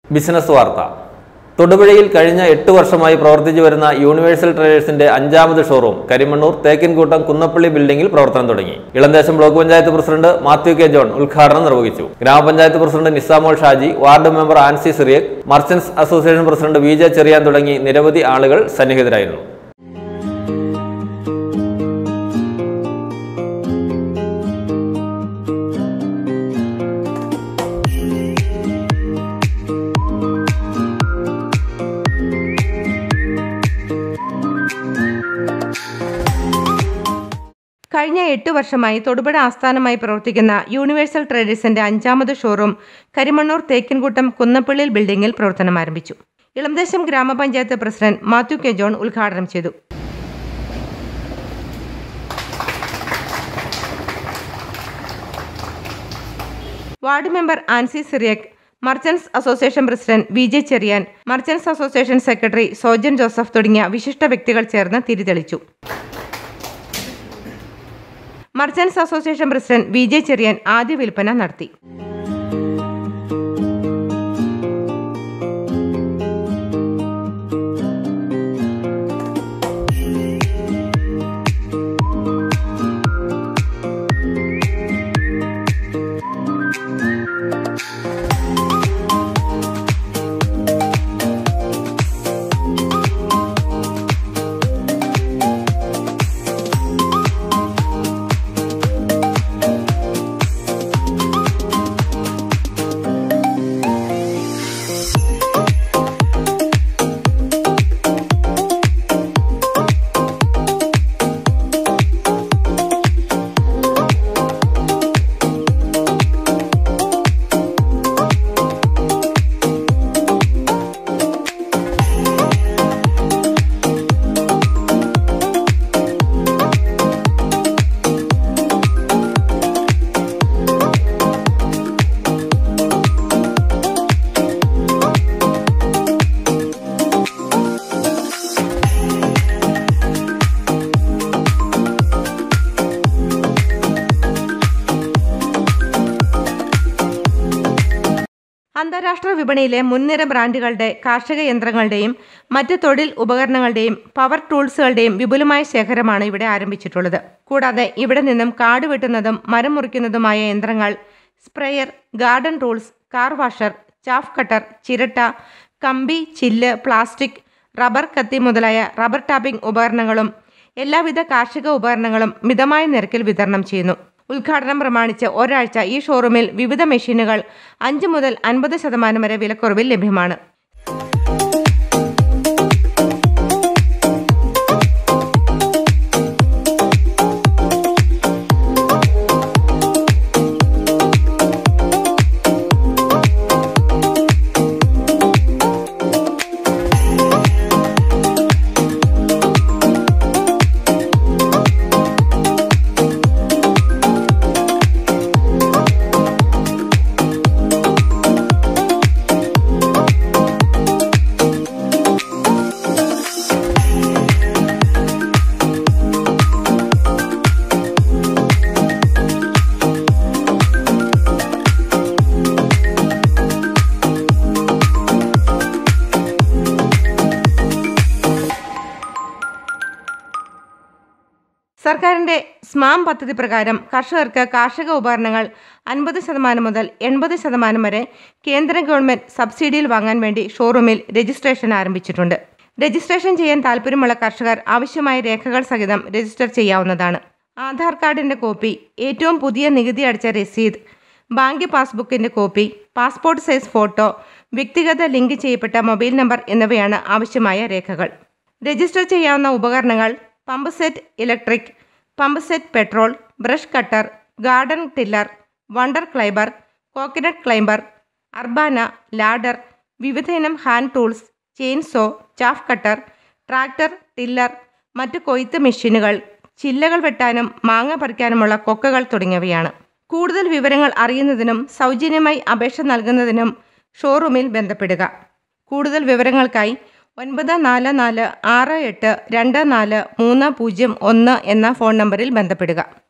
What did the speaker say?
Business വാർത്ത. തൊടുപുഴയിൽ കഴിഞ്ഞ 8 വർഷമായി പ്രവർത്തിച്ചു വരുന്ന യൂണിവേഴ്സൽ ട്രേഡേഴ്സിന്റെ 5ാമത് ഷോറൂം കരിമണ്ണൂർ തേക്കിൻകൂട്ടം കുന്നപ്പള്ളി ബിൽഡിംഗിൽ പ്രവർത്തനം തുടങ്ങി. Elanthesam block panchayat president Mathew K John ഉദ്ഘാടനം നിർവഹിച്ചു. ഗ്രാമപഞ്ചായത്ത് president Nisamol Shaji, ward member Ancy Cyriac, merchants association president V J Cherian തുടങ്ങി നിരവധി ആളുകൾ സന്നിഹിതരായിരുന്നു. കഴിഞ്ഞ 8 വർഷമായി തൊടുപുഴ ആസ്ഥാനമായി പ്രവർത്തിക്കുന്ന യൂണിവേഴ്സൽ ട്രേഡേഴ്സിന്റെ 5ാമത് ഷോറൂം കരിമണ്ണൂർ തേക്കിൻകൂട്ടം കുന്നപ്പള്ളി ബിൽഡിംഗിൽ പ്രവർത്തനം ആരംഭിച്ചു. ഇളന്തേശം ഗ്രാമപഞ്ചായത്ത് പ്രസിഡന്റ് മാത്യു കെ ജോൺ ഉദ്ഘാടനം ചെയ്തു. Ward member Ancy Cyriac, merchants association president V J Cherian, merchants association secretary Sojan Joseph തുടങ്ങിയ വിശിഷ്ട വ്യക്തികൾ ചേർന്ന് തിരിതെളിച്ചു. Merchants association president V J Cherian ആദ്യ വിൽപ്പന നടത്തി. അന്താരാഷ്ട്ര വിപണിയിലെ മുൻനിര ബ്രാൻഡുകളുടെ കാർഷിക യന്ത്രങ്ങളുടെയും മറ്റ് തൊഴിൽ ഉപകരണങ്ങളുടെയും പവർ ടൂൾസുകളുടെയും വിപുലമായ ശേഖരമാണ് ഇവിടെ ആരംഭിച്ചിട്ടുള്ളത്. കൂടാതെ ഇവിടെ നിന്നും കാട് വെട്ടുന്നതും മരം മുറിക്കുന്നതുമായ യന്ത്രങ്ങൾ, sprayer, garden tools, car washer, chaff cutter, ചിരട്ട, കമ്പി, ചില്ല്, പ്ലാസ്റ്റിക്, റബ്ബർ കത്തി മുതലായ റബ്ബർ ടാപ്പിംഗ് ഉപകരണങ്ങളും എല്ലാവിധ കാർഷിക ഉപകരണങ്ങളും മിതമായ നിരക്കിൽ വിതരണം ചെയ്യുന്നു. ഉദ്ഘാടനം പ്രമാണിച്ച് ഒരാഴ്ച ഈ ഷോറൂമിൽ വിവിധ മെഷീനുകൾ 5 മുതൽ 50% വരെ വിലക്കുറവിൽ ലഭ്യമാണ്. സർക്കാരിന്റെ സ്മാം പദ്ധതി പ്രകാരം കർഷകർക്ക് കാർഷിക ഉപകരണങ്ങൾ 50% മുതൽ 80% വരെ കേന്ദ്ര ഗവൺമെന്റ് സബ്സിഡിയിൽ വാങ്ങാൻ വേണ്ടി ഷോറൂമിൽ രജിസ്ട്രേഷൻ ആരംഭിച്ചിട്ടുണ്ട്. രജിസ്ട്രേഷൻ ചെയ്യാൻ താൽപ്പര്യമുള്ള കർഷകർ ആവശ്യമായ രേഖകൾ സഹിതം രജിസ്റ്റർ ചെയ്യാവുന്നതാണ്. ആധാർ കാർഡിന്റെ കോപ്പി, ഏറ്റവും പുതിയ നികുതി അടച്ച രസീത്, ബാങ്ക് പാസ്ബുക്കിന്റെ കോപ്പി, പാസ്പോർട്ട് സൈസ് ഫോട്ടോ, വ്യക്തിഗത ലിങ്ക് ചെയ്യപ്പെട്ട മൊബൈൽ നമ്പർ എന്നിവയാണ് ആവശ്യമായ രേഖകൾ. രജിസ്റ്റർ ചെയ്യാവുന്ന ഉപകരണങ്ങൾ pump set electric, pump set petrol, brush cutter, garden tiller, wonder climber, coconut climber, അർബാന, ലാഡർ, വിവിധയിനം hand tools, chainsaw, chaff cutter, tractor, tiller, മറ്റ് കൊയ്ത്ത് മെഷീനുകൾ, ചില്ലകൾ വെട്ടാനും മാങ്ങ പറിക്കാനുമുള്ള കൊക്കകൾ തുടങ്ങിയവയാണ്. കൂടുതൽ വിവരങ്ങൾ അറിയുന്നതിനും സൗജന്യമായി അപേക്ഷ നൽകുന്നതിനും ഷോറൂമിൽ ബന്ധപ്പെടുക. കൂടുതൽ വിവരങ്ങൾക്കായി 9446824301 എന്ന ഫോൺ നമ്പറിൽ ബന്ധപ്പെടുക.